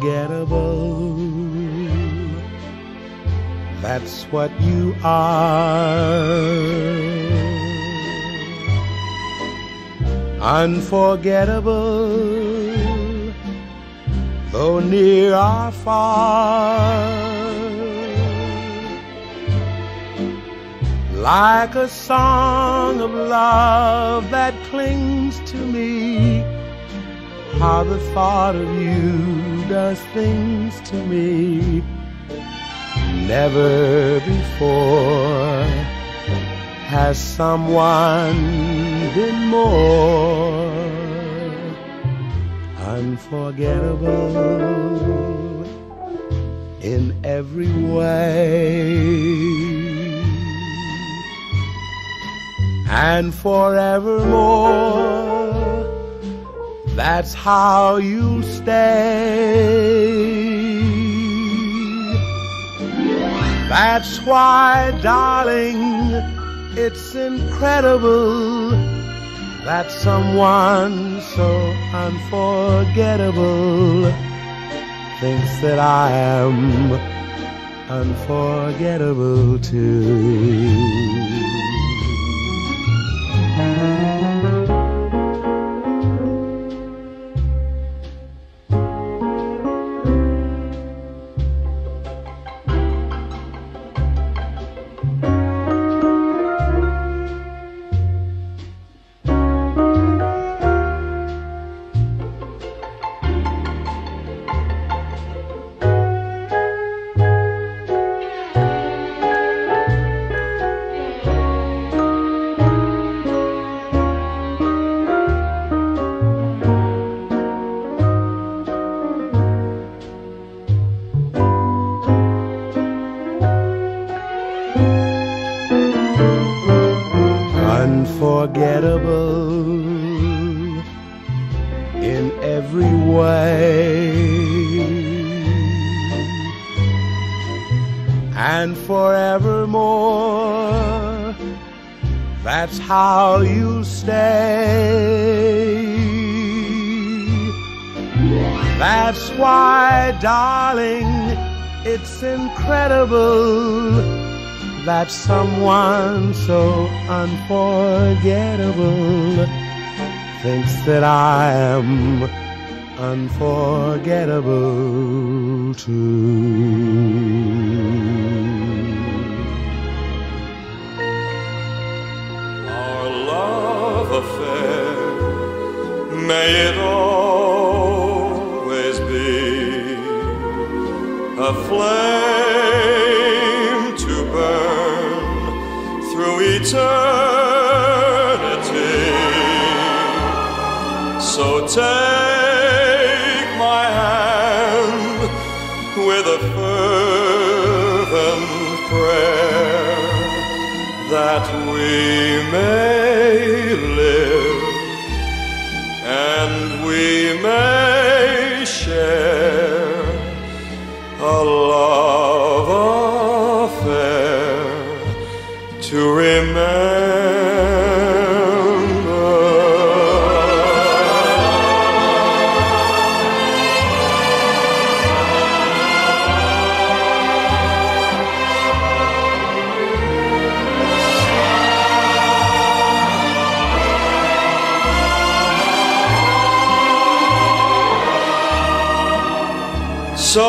unforgettable. That's what you are. Unforgettable, though near or far. Like a song of love that clings to me, how the thought of you does things to me. Never before has someone been more unforgettable in every way. And forevermore, that's how you'll stay. That's why, darling, it's incredible that someone so unforgettable thinks that I am unforgettable too. Unforgettable in every way, and forevermore, that's how you'll stay. That's why, darling, it's incredible that someone so unforgettable thinks that I am unforgettable too. Our love affair, may it always be a flame to burn through eternity. So take my hand with a fervent prayer that we may live and we may share a love affair to remember. So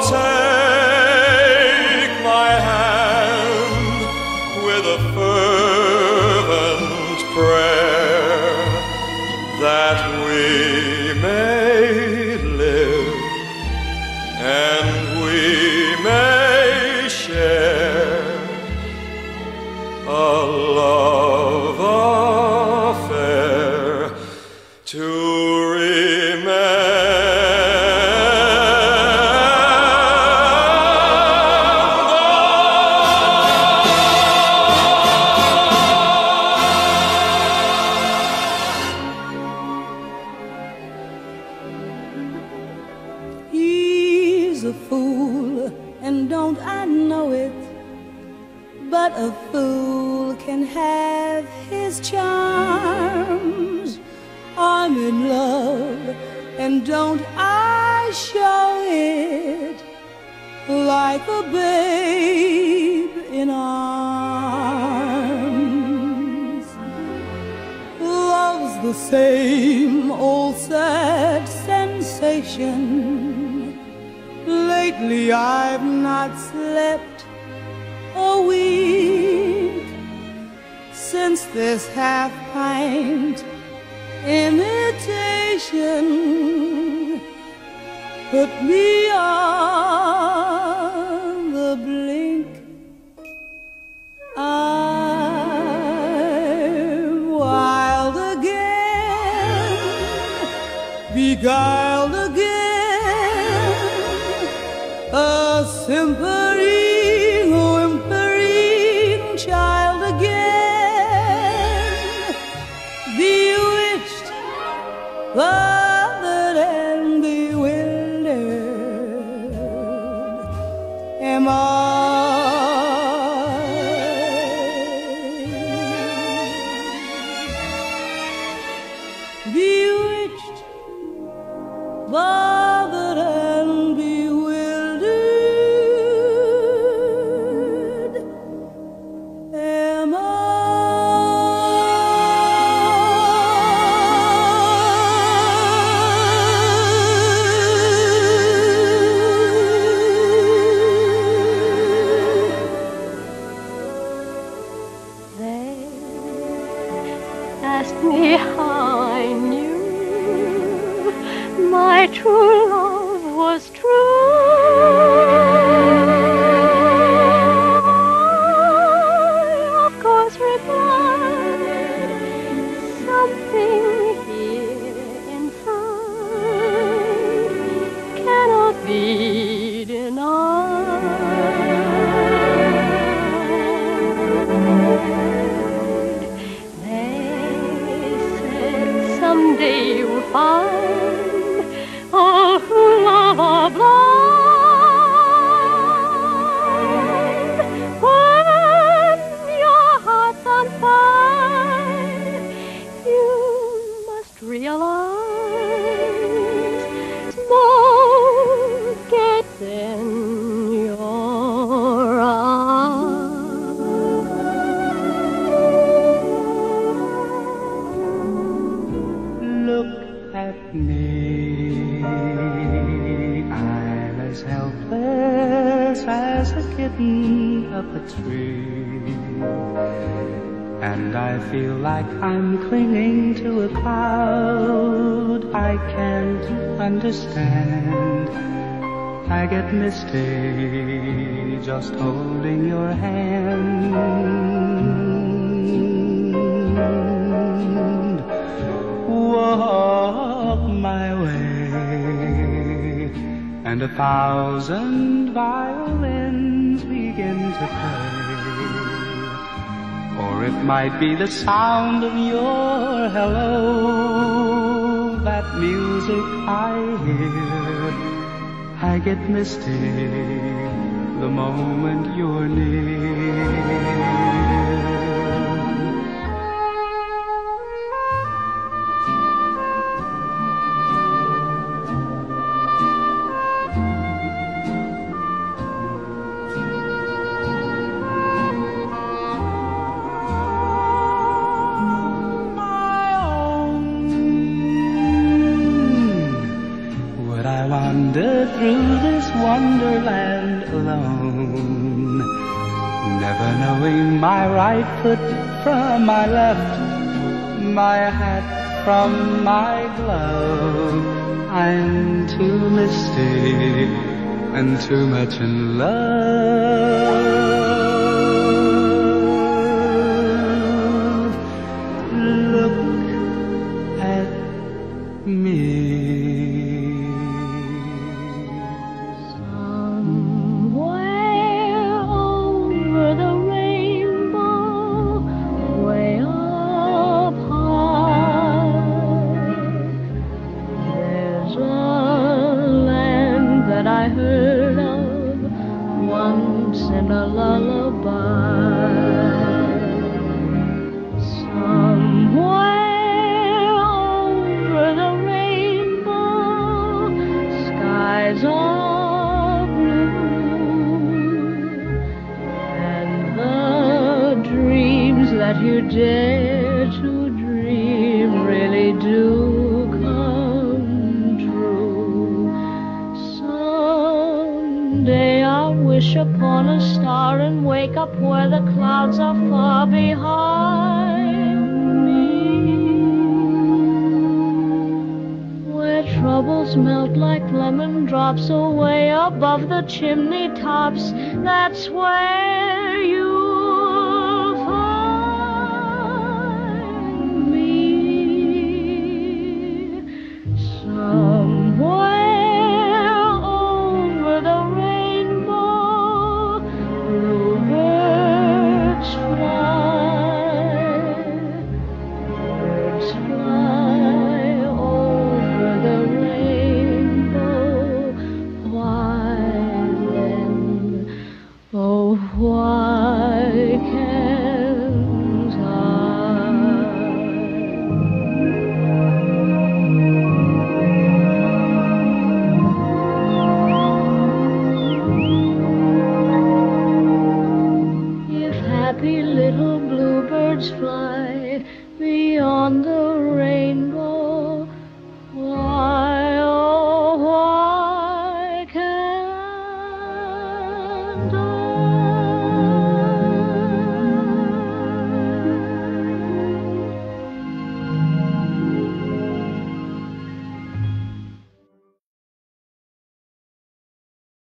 take my hand with a fervent prayer that we may live and we may share a love affair to remember. He's a fool, and don't I know it? But a fool can have his charms. I'm in love, and don't I show it like a babe in arms. Love's the same old sad sensation. Lately I've not slept a week since this half-pint imitation put me on the blink. I'm wild again, beguiled again, a simpering, whimpering child again, bewitched, bothered and bewildered am I. Bewitched, bothered and bewildered am I. They asked me how I knew my true love was true. I, of course, replied, something here inside cannot be denied. They said someday you'll find all who love are blind. When your heart's on fire, you must realize smoke gets in your eyes. Look at me, I'm as helpless as a kitten up a tree, and I feel like I'm clinging to a cloud. I can't understand, I get misty just holding your hand. Walk my way, and 1,000 violins begin to play. Or it might be the sound of your hello, that music I hear. I get misty the moment you're near. Wander through this wonderland alone, never knowing my right foot from my left, my hat from my glove. I'm too misty and too much in love. Look at me. I heard of once in a lullaby. Somewhere over the rainbow, you dare to dream really do come true. Someday I'll wish upon a star and wake up where the clouds are far behind me, where troubles melt like lemon drops away above the chimney tops. That's where you'll find me. Somewhere over the rainbow, bluebirds fly. Birds fly over the rainbow. Why then, oh, why can't I? If happy little bluebirds fly beyond the rainbow, why, oh, why can't I?